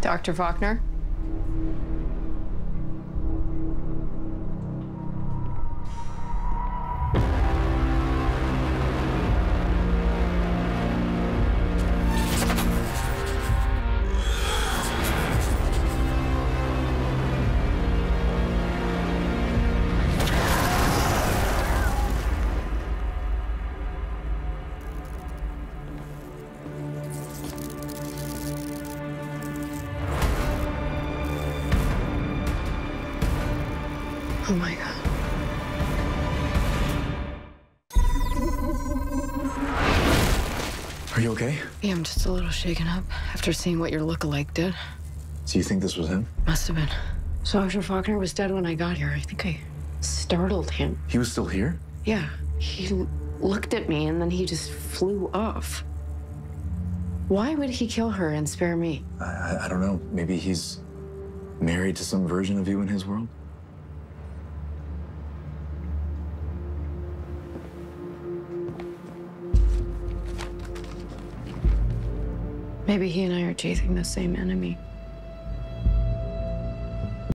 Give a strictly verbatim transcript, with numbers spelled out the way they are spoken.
Doctor Faulkner? Oh my God. Are you okay? Yeah, I'm just a little shaken up after seeing what your lookalike did. So you think this was him? Must have been. So Doctor Faulkner was dead when I got here. I think I startled him. He was still here? Yeah. He l- looked at me and then he just flew off. Why would he kill her and spare me? I, I, I don't know. Maybe he's married to some version of you in his world? Maybe he and I are chasing the same enemy.